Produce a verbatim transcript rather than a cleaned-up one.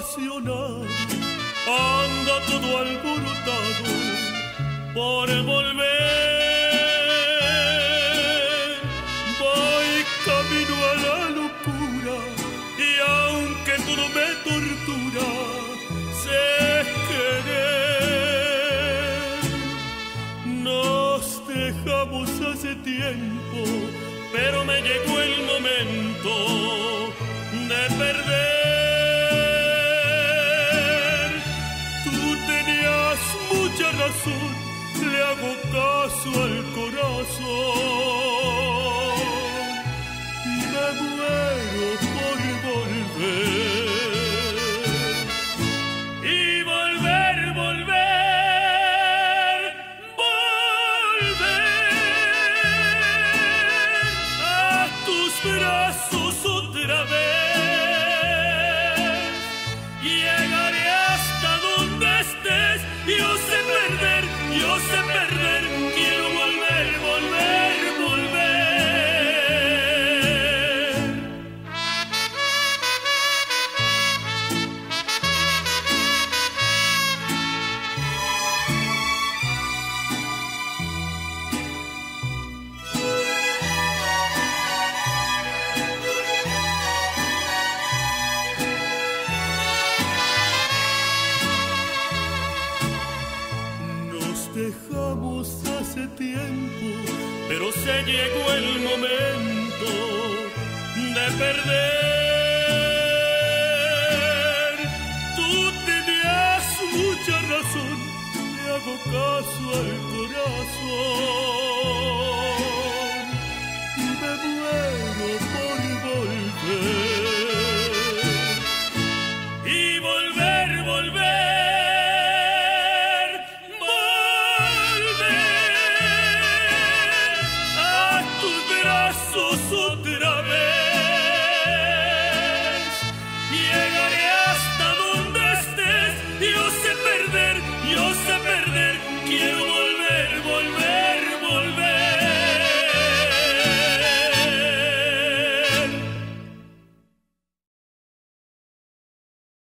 apasionado, anda todo alborotado por volver. Voy camino a la locura y aunque todo me tortura, sé querer. Nos dejamos hace tiempo, pero me llegó el momento de perder. Tú tenías mucha razón, le hago caso al corazón y me muero por volver. Y volver, volver, volver a tus brazos otra vez. Llegaré hasta donde estés, yo sé perder, yo sé perder, quiero volver, volver, volver. Dejamos hace tiempo, pero se llegó el momento de perder. Tú tenías mucha razón, le hago caso al corazón y me muero por volver.